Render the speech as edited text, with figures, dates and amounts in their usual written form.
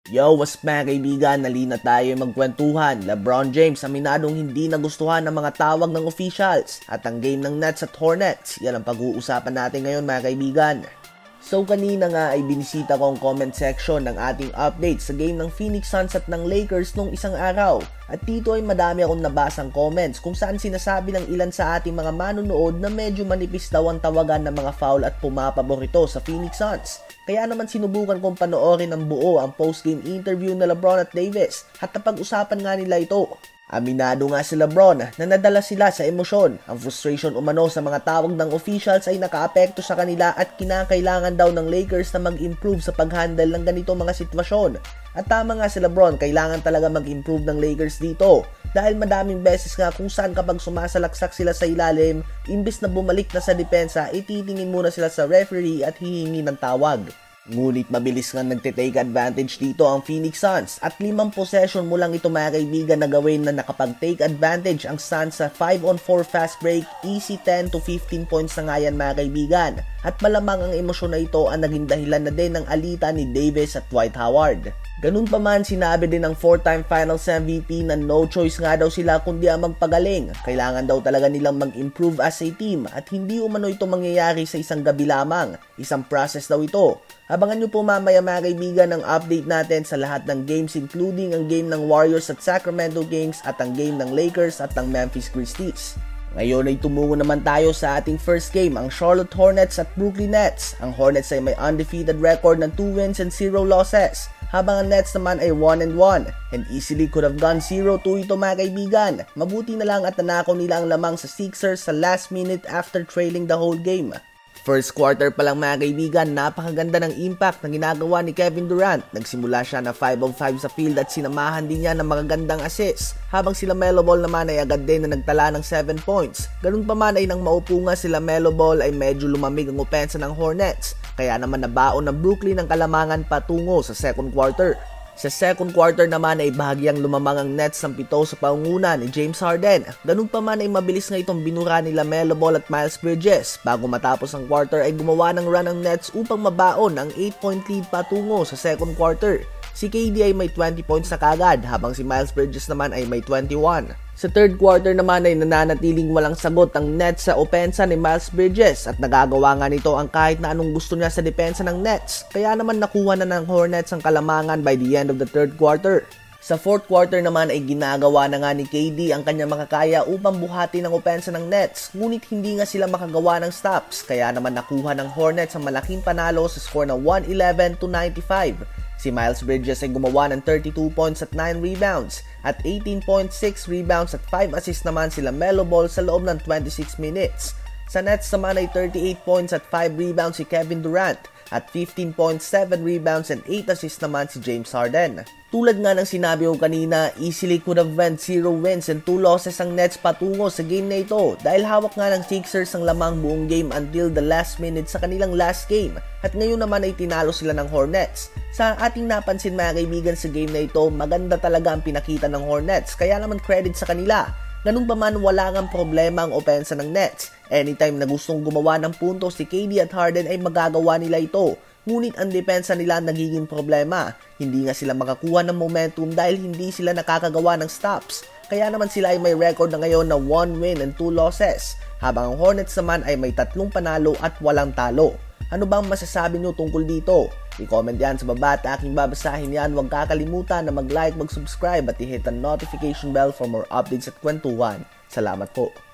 Yo, what's up mga kaibigan? Nalina tayo magkwentuhan. Lebron James aminadong hindi nagustuhan ng mga tawag ng officials at ang game ng Nets at Hornets. Yan ang pag-uusapan natin ngayon mga kaibigan. So kanina nga ay binisita ko ang comment section ng ating update sa game ng Phoenix Suns at ng Lakers nung isang araw. At dito ay madami akong nabasang comments kung saan sinasabi ng ilan sa ating mga manonood na medyo manipis daw ang tawagan ng mga foul at pumapabor ito sa Phoenix Suns. Kaya naman sinubukan kong panoorin ng buo ang post-game interview na Lebron at Davis at napag-usapan nga nila ito. Aminado nga si Lebron na nadala sila sa emosyon. Ang frustration umano sa mga tawag ng officials ay nakaapekto sa kanila at kinakailangan daw ng Lakers na mag-improve sa pag-handle ng ganito mga sitwasyon. At tama nga si Lebron, kailangan talaga mag-improve ng Lakers dito. Dahil madaming beses nga kung saan kapag sumasalaksak sila sa ilalim, imbis na bumalik na sa depensa, ititingin muna sila sa referee at hihingi ng tawag. Ngunit mabilis nga nagtitake advantage dito ang Phoenix Suns at 5 possession mo lang ito mga kaibigan na gawin na nakapag-take advantage ang Suns sa 5-on-4 fast break, easy 10 to 15 points na nga yan mga kaibigan. At malamang ang emosyon na ito ang naging dahilan na din ng alita ni Davis at Dwight Howard. Ganun pa man, sinabi din ng 4-time Finals MVP na no choice nga daw sila kundi ang magpagaling. Kailangan daw talaga nilang mag-improve as a team at hindi umano ito mangyayari sa isang gabi lamang. Isang process daw ito. Abangan nyo po mamaya mga kaibigan ang update natin sa lahat ng games including ang game ng Warriors at Sacramento Kings at ang game ng Lakers at ng Memphis Grizzlies. Ngayon ay tumungo naman tayo sa ating first game, ang Charlotte Hornets at Brooklyn Nets. Ang Hornets ay may undefeated record ng 2 wins and 0 losses, habang ang Nets naman ay 1-1 and easily could have gone 0-2 ito mga kaibigan. Mabuti na lang at nanakaw nila ang lamang sa Sixers sa last minute after trailing the whole game. First quarter pa lang mga kaibigan, napakaganda ng impact na ginagawa ni Kevin Durant. Nagsimula siya na 5 of 5 sa field at sinamahan din niya ng magagandang assist. Habang sila Melo Ball naman ay agad din na nagtala ng 7 points. Ganun pa man ay nang maupo nga sila Melo Ball ay medyo lumamig ang opensa ng Hornets. Kaya naman nabaon ng Brooklyn ang kalamangan patungo sa second quarter. Sa second quarter naman ay bahagyang lumamang ang Nets ng 7 sa pangunguna ni James Harden. Ganun pa man ay mabilis nga itong binura nila Melo Ball at Miles Bridges. Bago matapos ang quarter ay gumawa ng run ang Nets upang mabaon ang 8-point lead patungo sa second quarter. Si KD ay may 20 points na kagad habang si Miles Bridges naman ay may 21. Sa third quarter naman ay nananatiling walang sagot ang Nets sa opensa ni Miles Bridges at nagagawa nga nito ang kahit na anong gusto niya sa depensa ng Nets. Kaya naman nakuha na ng Hornets ang kalamangan by the end of the third quarter. Sa fourth quarter naman ay ginagawa na nga ni KD ang kanyang makakaya upang buhatin ang opensa ng Nets, ngunit hindi nga sila makagawa ng stops, kaya naman nakuha ng Hornets ang malaking panalo sa score na 111-95. Si Miles Bridges ay gumawa ng 32 points at 9 rebounds at 18.6 rebounds at 5 assists naman sila Melo Ball sa loob ng 26 minutes. Sa Nets naman ay 38 points at 5 rebounds si Kevin Durant at 15.7 rebounds and 8 assists naman si James Harden. Tulad nga ng sinabi ko kanina, easily could have went 0 wins and 2 losses ang Nets patungo sa game na ito dahil hawak nga ng Sixers ang lamang buong game until the last minute sa kanilang last game at ngayon naman ay tinalo sila ng Hornets. Sa ating napansin mga kaibigan sa game na ito, maganda talaga ang pinakita ng Hornets kaya naman credit sa kanila. Ganun pa man wala ngang problema ang opensa ng Nets. Anytime na gustong gumawa ng puntos si KD at Harden ay magagawa nila ito. Ngunit ang depensa nila nagiging problema. Hindi nga sila makakuha ng momentum dahil hindi sila nakakagawa ng stops. Kaya naman sila ay may record na ngayon na 1 win and 2 losses. Habang ang Hornets naman ay may 3 panalo at walang talo. Ano bang masasabi nyo tungkol dito? I-comment yan sa baba at aking babasahin yan. Huwag kakalimutan na mag-like, mag-subscribe at i-hit ang notification bell for more updates at kwentuhan. Salamat po.